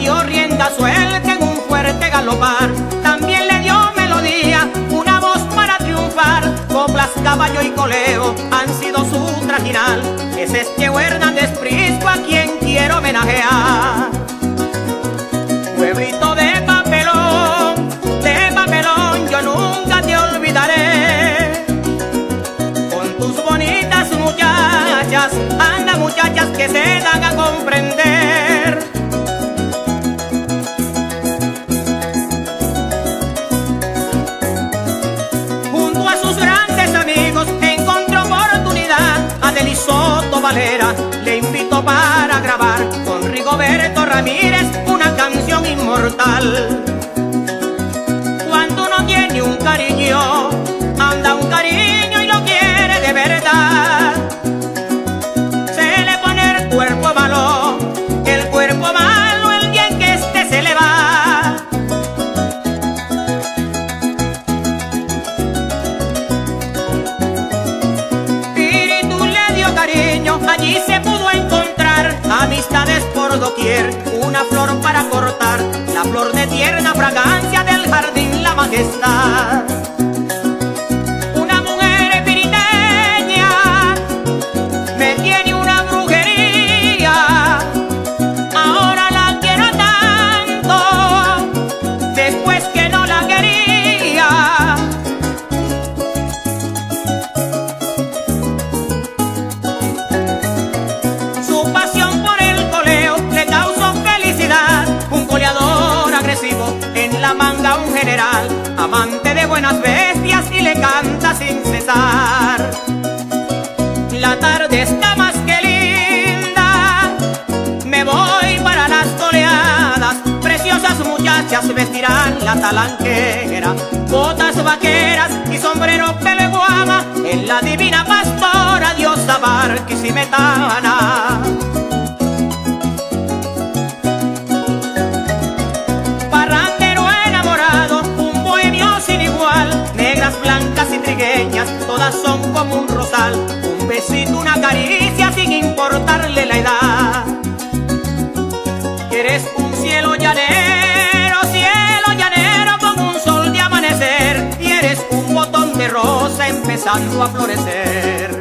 dio rienda suelta en un fuerte galopar. También le dio melodía, una voz para triunfar. Coplas, caballo y coleo han sido su trajinal. Ese es Diego Hernández Prisco, a quien quiero homenajear. Pueblito de papelón, yo nunca te olvidaré. Con tus bonitas muchachas, anda muchachas que se dan a comprender. Junto a sus grandes amigos encontró oportunidad. A Delisoto Valera le invitó para grabar con Rigoberto Ramírez una canción inmortal. Cuando uno tiene un cariño, anda un cariño y lo quiere de verdad, se le pone el cuerpo malo el día en que este se le va. Espíritu le dio cariño, allí se pudo encontrar amistades por doquier, una flor para cortar, la flor de tierna fragancia del jardín La Majestad. Una mujer espiriteña me tiene una brujería, ahora la quiero tanto, después que no la quería. Su pasión por el coleo le causó felicidad, un goleador agresivo, en la manga un general, amante de buenas bestias y le canta sin cesar. La tarde está más que linda, me voy para las toleadas, preciosas muchachas vestirán la talanquera, botas vaqueras y sombrero pelo guama, en la divina pastora diosa Barquisimetana. Blancas y trigueñas, todas son como un rosal, un besito, una caricia sin importarle la edad. Eres un cielo llanero con un sol de amanecer, y eres un botón de rosa empezando a florecer.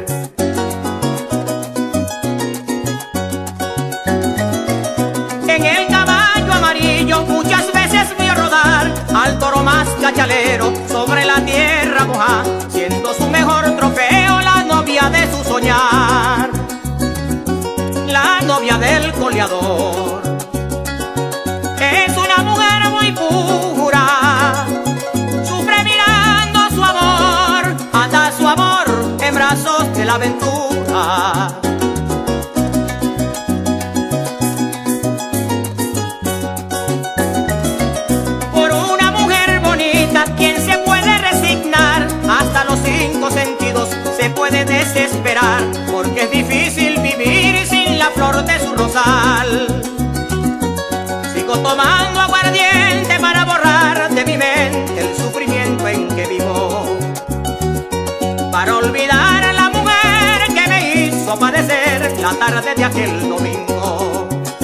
En el caballo amarillo muchas veces vio rodar al toro más cachalero sobre la tierra mojada, siendo su mejor trofeo la novia de su soñar, la novia del coleador. Es una mujer muy pura, sufre mirando su amor, anda su amor en brazos de la aventura. ¿Quién se puede resignar? Hasta los 5 sentidos se puede desesperar, porque es difícil vivir sin la flor de su rosal. Sigo tomando aguardiente para borrar de mi mente el sufrimiento en que vivo, para olvidar a la mujer que me hizo padecer la tarde de aquel domingo.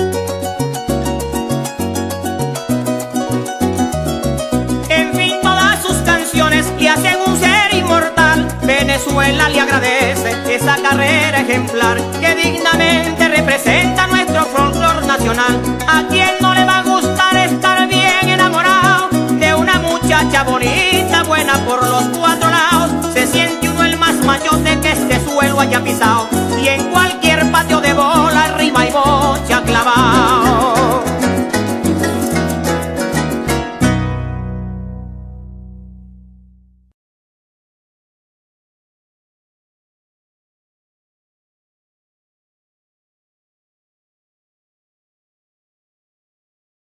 Le hacen un ser inmortal, Venezuela le agradece esa carrera ejemplar que dignamente representa nuestro folclor nacional. ¿A quién no le va a gustar estar bien enamorado de una muchacha bonita, buena por los 4 lados? Se siente uno el más machote que este suelo haya pisado.